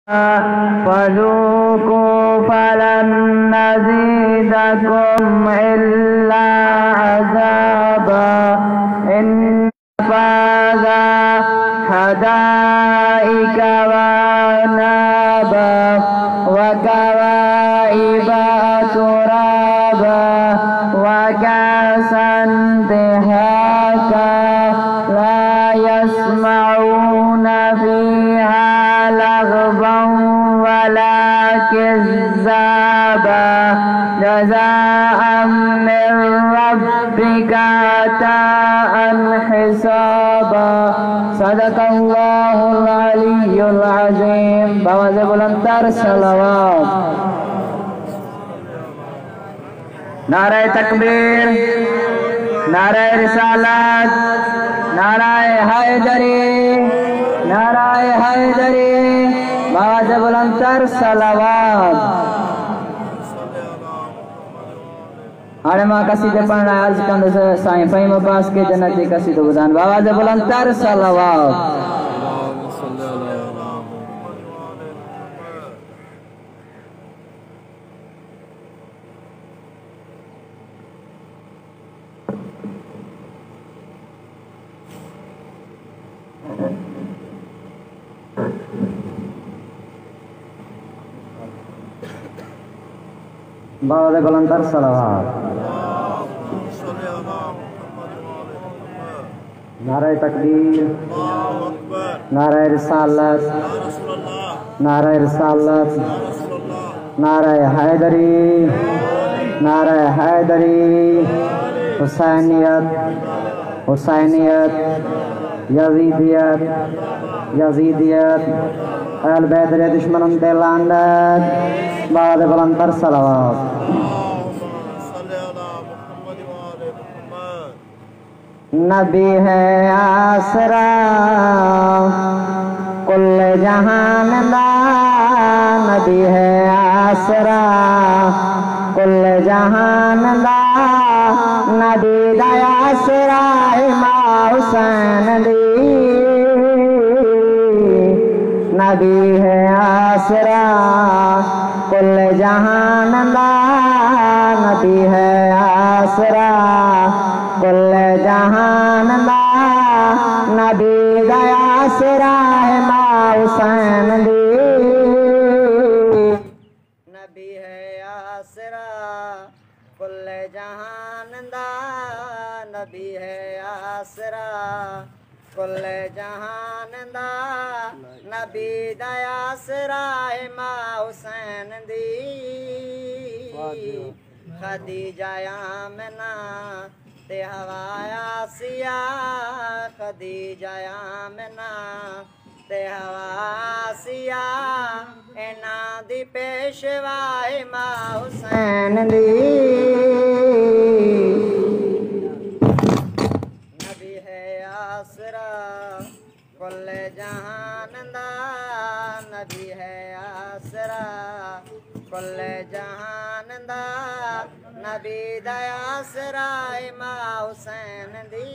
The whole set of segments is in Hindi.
فذوقوا فلن نزيدكم إلا عذابا إن هذا حدائق وأعنابا وكواعب أترابا وكأسا دهاقا لا يسمعون فيها لغوا ولا كذابا جزاء من ربك عطاء حسابا صدق الله العلي العظيم بواز बुलंदतर सलावत नारे तकबीर नारे रिसालत नाराए हैदरी नाराए हैदरी बवाज बुलंदतर सलावत हाणे मां कसीदे पढ़ण अर्ज़ कंदुसि साईं फ़हीम अब्बास के जन्नती कसीदो ॿुधाइनि बवाज बुलंदतर सलावत बवाज बुलंदतर सलावत नारे तकबीर नारे रिसालत नारे रिसालत नारे हैदरी नारे हैदरी हुसैनियत हुसैनियत यजीदियत यजीदियत अहल बैत रे दुश्मनन ते लानत बाद बुलंदतर सलावत नबी है आसरा कुल जहान दा नबी है आसरा कुल जहान दा नबी दा आसरा इमाम हुसैन दी नबी है आसरा कुल जहान दा नबी है आसरा कुल जहान दा नबी दा आसरा है मां हुसैन दी नबी है आसरा कुल जहान दा नबी है आसरा कुल जहान दा नबी दा आसरा है मां हुसैन दी खदीजा आमना ते हवाया सिया खदीजा आमना ते हवा सिया एना दी पेशवा मां हुसैन दी नबी है आसरा कुल जहान दा नबी है आसरा कुल जहान दा नबी दा आसरा मां हुसैन दी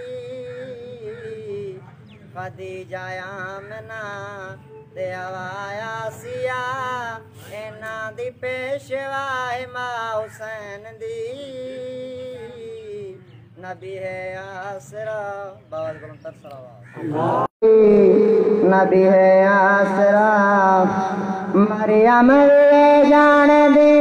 खदीजा आमना ते हवाया सिया एना दी पेशवा मां हुसैन दी नबी है आसरा बवाज बुलंदतर सलावत नबी है आसरा मरियम ले जान दी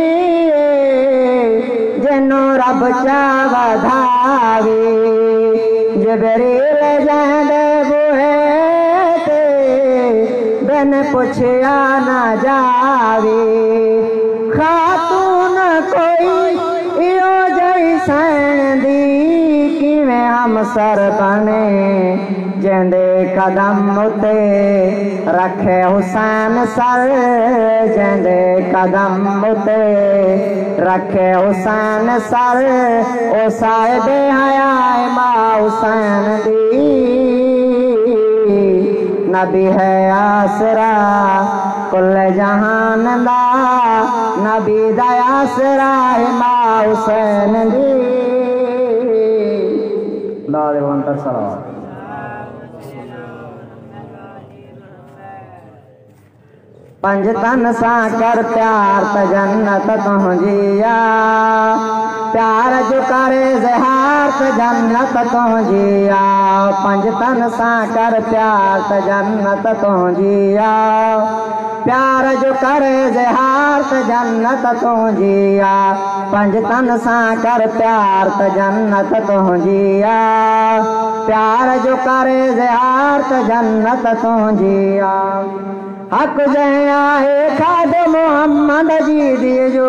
जनो रब चा वधावी जबरील जांदे बुहे ते बिन पुछया ना जावी खातून कोई इहो जैसन दी किवें हम सर बने जेंदे कदम उते रखे हुसैन सर जेंदे कदम उते रखे हुसैन सर ओ साहिबे हया मां हुसैन दी नबी है आसरा कुल जहान दा नबी दा आसरा मां हुसैन दी लाल बुलंदतर सलावत पंज तन सा कर प्यार त जन्नत तुझिया प्यार जो करे ज़हार त जन्नत तुझिया पंज तन सा कर प्यार त जन्नत तुझिया प्यार जो करे ज़हार त जन्नत तुझिया पंज तन सा कर प्यार त जन्नत तुझिया प्यार जो करे ज़हार त जन्नत तुझिया हक जया है खाद मोहम्मद जी दियो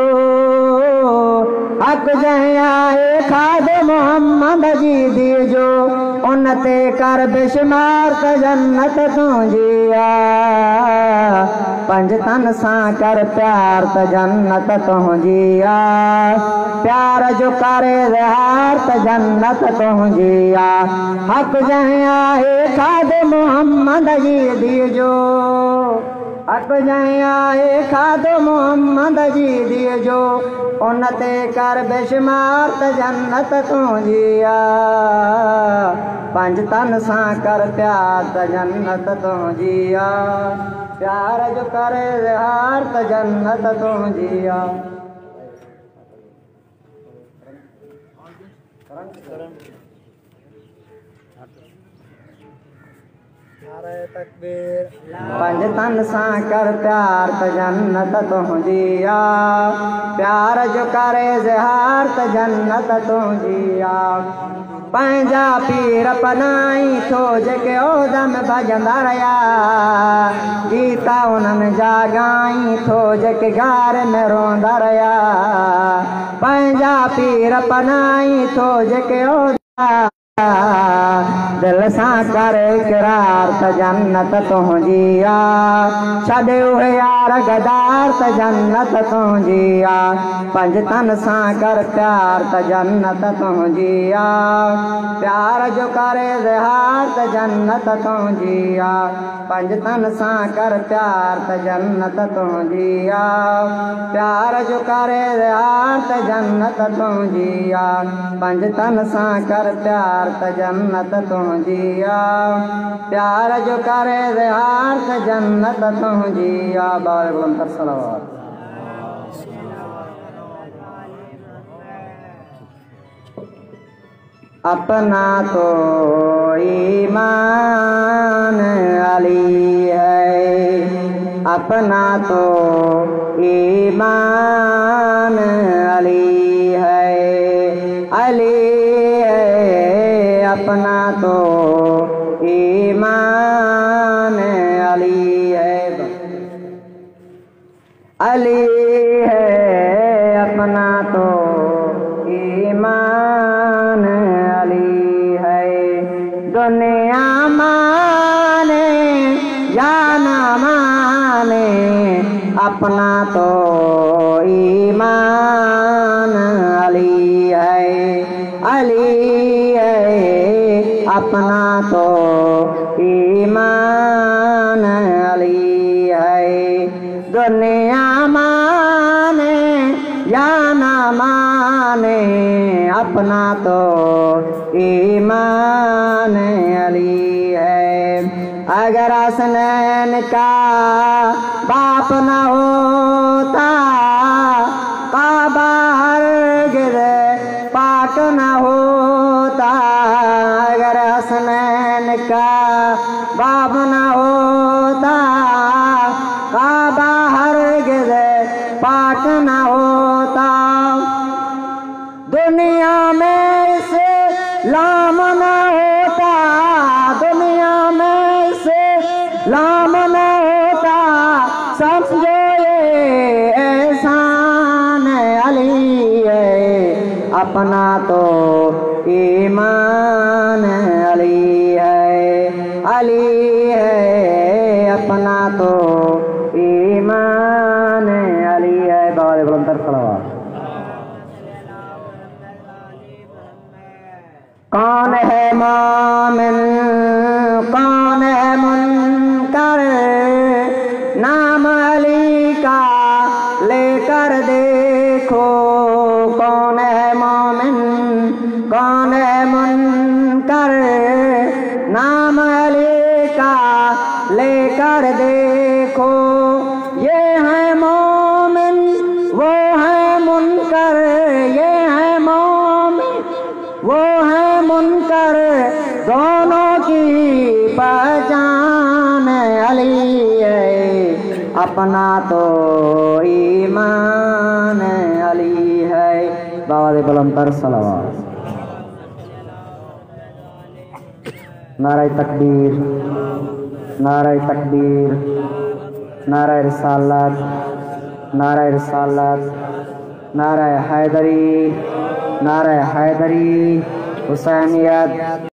हक जया है खाद मोहम्मद जी दियो उनते कर बेशुमार त जन्नत तुझिया पंज तन सा कर प्यार त जन्नत तुझिया प्यार जो करे ज़हार त जन्नत तुझिया हक जया है खाद मोहम्मद जी दियो हक जया है खाद मोहम्मद जी दियो उनते कर बेशुमार त जन्नत तुझिया पंज तन सा कर प्यार त जन्नत तुझिया प्यार जो करे ज़हार त जन्नत तुझिया पंज तन सा कर प्यार त जन्नत तुझिया प्यार जो करे ज़हार त जन्नत तुझिया पंहिंजा पीर पनाई थो जेके ओदम भजंदा रहिया गीता उन्हनि जा ॻाई थो जेके गार में रोंदा रहिया पंहिंजा पीर पनाई थो जेके ओदम दिल सा कर इकरार त जन्नत तुझिया छॾे उहे यार गदार त जन्नत तुझिया पंज तन सा कर प्यार त जन्नत तुझिया प्यार जो करे ज़हार त जन्नत तुझिया पंज तन सा कर प्यार त जन्नत तुझिया प्यार जो करे ज़हार त जन्नत तुझिया पंज तन सा कर प्यार त जन्नत तुझिया प्यार जो करे ज़हार त जन्नत तुझिया बार बुलंद सलावत अपना तो ईमान अली है अपना तो ईमान अली है अपना तो ईमान अली है अपना तो ईमान अली है दुनिया माने या ना माने अपना तो ईमान अली है अपना तो ईमान अली है दुनिया माने या ना माने अपना तो ईमान अली है अगर हसनैन का बाप न होता काबा हरगिज़ पाक न होता अगर हसनैन का बाप न होता काबा हरगिज़ पाक न होता दुनिया में से लाम न होता दुनिया में से लाम न होता समझो ये एहसान अली है अपना तो ईमान अली है अपना तो ईमान अली है बाबा बुलंद सलावत कौन है मोमिन कौन है मुनकर नाम अली का लेकर देखो कौन है मोमिन कौन है मुनकर नाम अली का लेकर देखो ये दोनों की पहचान अली है, अपना तो ईमान अली है। बाबा दे बुलंदर सलावत। नारे तकबीर, नारे तकबीर, नारे रिसालत, नारे रिसालत, नारे हैदरी, नारे हैदरी, हुसैनियत।